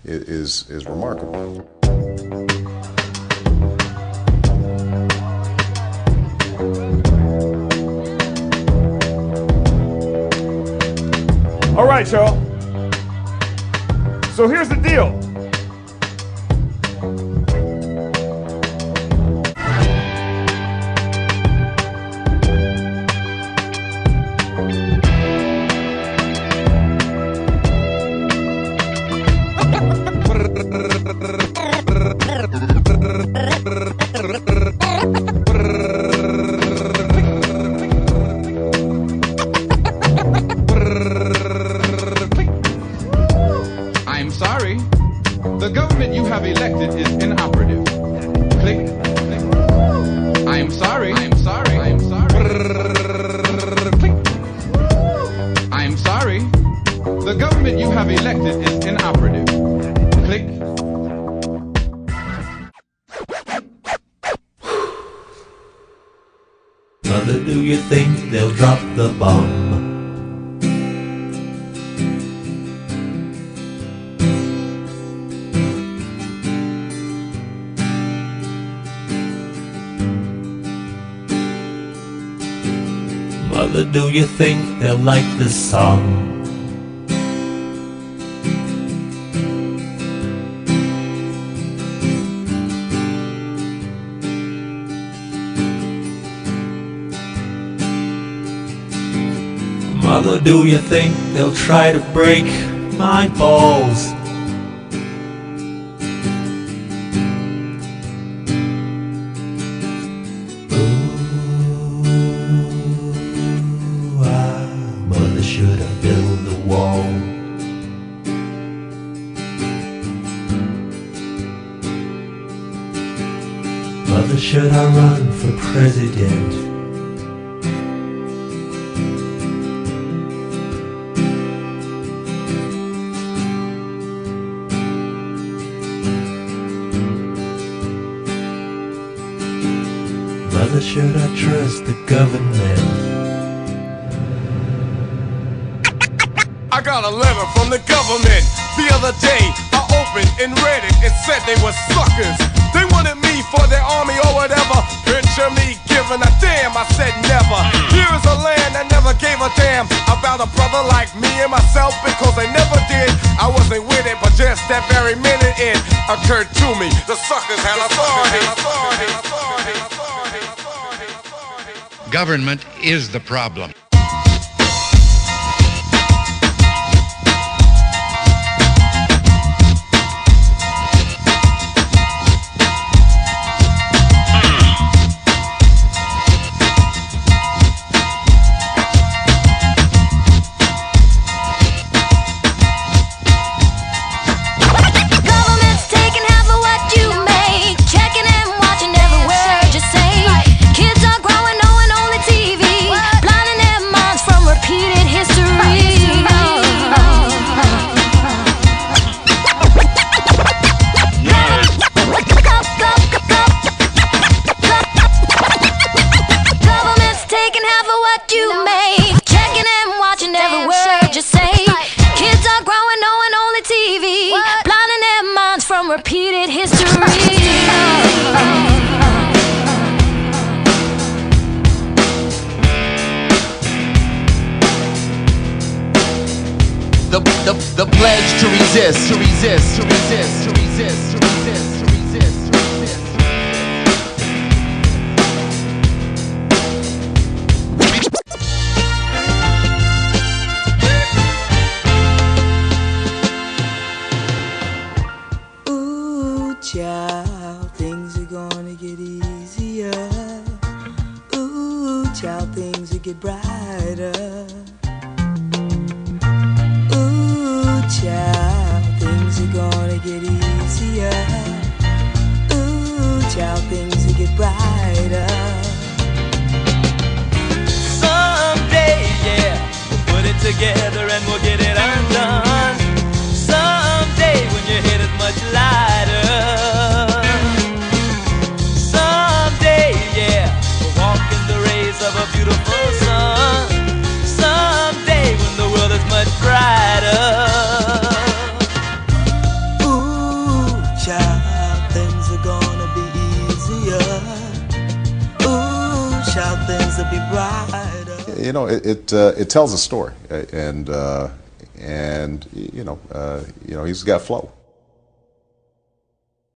is remarkable. All right, y'all. So here's the deal. I'm sorry. The government you have elected is inoperative. Click. I'm sorry. I'm sorry. I'm sorry. Click. I'm sorry. The government you have elected is inoperative. Click. Mother, do you think they'll drop the bomb? Mother, do you think they'll like this song? Mother, do you think they'll try to break my balls? Mother, should I build a wall? Mother, should I run for president? Mother, should I trust the government? I got a letter from the government the other day. I opened and read it. It said they were suckers. They wanted me for their army or whatever. Picture me giving a damn. I said never. Here is a land that never gave a damn about a brother like me and myself, because they never did. I wasn't with it, but just that very minute it occurred to me. The suckers had authority. Government is the problem. Repeated history. The pledge to resist, to resist, to resist, to resist, to resist, to resist, to resist. Ooh, child, things are gonna get easier. Ooh, child, things will get brighter. Child, things are gonna get easier. Ooh, child, things will get brighter. Someday, yeah, we'll put it together and we'll get it undone. Someday, when your head is much lighter. Someday, yeah, we'll walk in the rays of a beautiful sun. Someday, when the world is much brighter. Ooh, rider. You know, it tells a story, and he's got flow.